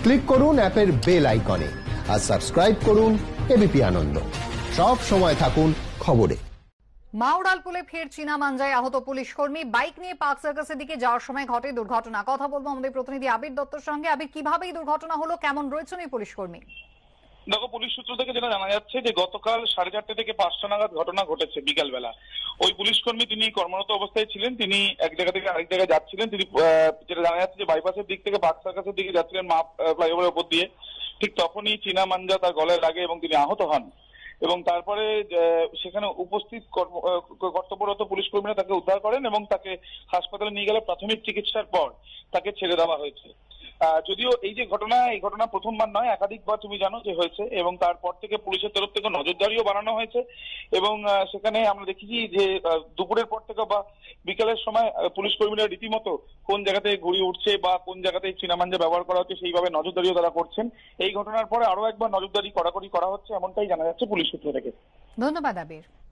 Click করুন অ্যাপের bell আইকনে আর সাবস্ক্রাইব করুন এবিপি আনন্দ। সব সময় থাকুন খবরে। মাওড়ালপুলে ফের চীনা মাঞ্জায় আহত পুলিশ কর্মী। বাইক নিয়ে পার্ক সার্কাসের দিকে যাওয়ার সময় ঘটে দুর্ঘটনা। কথা বলবো আমাদের প্রতিনিধি আবির দত্তর সঙ্গে। আবির, কিভাবে এই দুর্ঘটনা হলো, কেমন রয়েছেন এই পুলিশ কর্মী? দেখো, পুলিশ সূত্র থেকে যেটা জানা যাচ্ছে যে গতকাল 4:30 থেকে 5টা নাগাদ ঘটনা ঘটেছে বিকালবেলা। ওই পুলিশ কর্মী তিনি কর্মরত অবস্থায় ছিলেন, তিনি এক জায়গা থেকে আরেক জায়গায় যাচ্ছিলেন। তিনি যেটা জানা যাচ্ছে যে বাইপাসের দিক থেকে পার্ক সার্কাসের দিকে যাচ্ছিলেন মা ফ্লাইওভারের উপর দিয়ে। ঠিক তখনই চীনা মাঞ্জা তার গলায় লাগে এবং তিনি আহত হন। এবং তারপরে সেখানে উপস্থিত কর্তব্যরত পুলিশ কর্মীরা তাকে উদ্ধার করেন এবং তাকে হাসপাতালে নিয়ে গেলে প্রাথমিক চিকিৎসার পর তাকে ছেড়ে দেওয়া হয়েছে। যদিও এই ঘটনা প্রথমবার নয়, একাধিকবার তুমি জানো যে হয়েছে এবং তারপর থেকে পুলিশের তরফ থেকে নজরদারিও বাড়ানো হয়েছে। এবং সেখানে আমরা দেখেছি যে দুপুরের পর থেকে বা বিকালের সময় পুলিশ কর্মীরা রীতিমতো কোন জায়গাতে ঘুড়ি উঠছে বা কোন জায়গাতে চীনা মাঞ্জা ব্যবহার করা হচ্ছে সেইভাবে নজরদারিও তারা করছেন। এই ঘটনার পরে আরো একবার নজরদারি কড়াকড়ি করা হচ্ছে, এমনটাই জানা যাচ্ছে পুলিশ সূত্র থেকে। ধন্যবাদ আবির।